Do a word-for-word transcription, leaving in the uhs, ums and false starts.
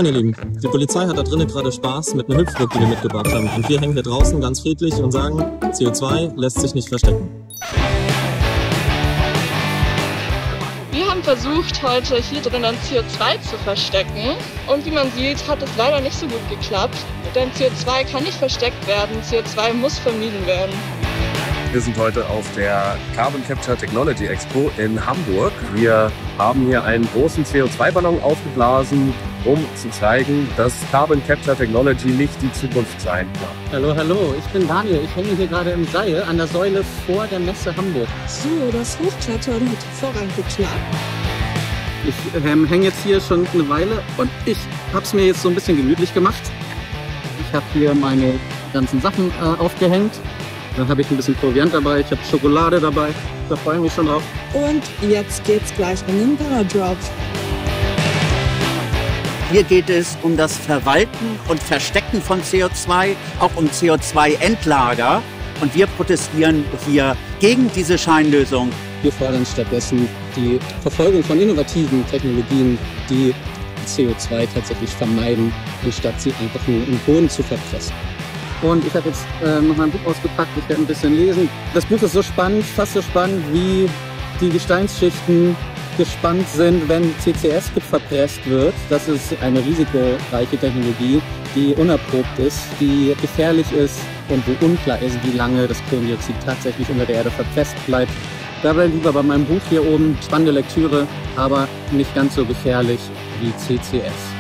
Moin ihr Lieben, die Polizei hat da drinnen gerade Spaß mit einer Hüpfburg, die wir mitgebracht haben. Und wir hängen hier draußen ganz friedlich und sagen, C O zwei lässt sich nicht verstecken. Wir haben versucht, heute hier drinnen C O zwei zu verstecken. Und wie man sieht, hat es leider nicht so gut geklappt. Denn C O zwei kann nicht versteckt werden, C O zwei muss vermieden werden. Wir sind heute auf der Carbon Capture Technology Expo in Hamburg. Wir haben hier einen großen C O zwei Ballon aufgeblasen, um zu zeigen, dass Carbon Capture Technology nicht die Zukunft sein kann. Hallo, hallo, ich bin Daniel. Ich hänge hier gerade im Seil an der Säule vor der Messe Hamburg. So, das Hochklettern hat hervorragend geklappt. Ich ähm, hänge jetzt hier schon eine Weile und ich habe es mir jetzt so ein bisschen gemütlich gemacht. Ich habe hier meine ganzen Sachen äh, aufgehängt. Dann habe ich ein bisschen Proviant dabei, ich habe Schokolade dabei. Da freue ich mich schon drauf. Und jetzt geht's gleich in den Paradrop. Hier geht es um das Verwalten und Verstecken von C O zwei, auch um C O zwei Endlager. Und wir protestieren hier gegen diese Scheinlösung. Wir fordern stattdessen die Verfolgung von innovativen Technologien, die C O zwei tatsächlich vermeiden, anstatt sie einfach nur im Boden zu verpressen. Und ich habe jetzt äh, noch mein Buch ausgepackt, ich werde ein bisschen lesen. Das Buch ist so spannend, fast so spannend, wie die Gesteinsschichten gespannt sind, wenn C C S verpresst wird. Das ist eine risikoreiche Technologie, die unerprobt ist, die gefährlich ist und wo unklar ist, wie lange das Kohlendioxid tatsächlich unter der Erde verpresst bleibt. Dabei lieber bei meinem Buch hier oben, spannende Lektüre, aber nicht ganz so gefährlich wie C C S.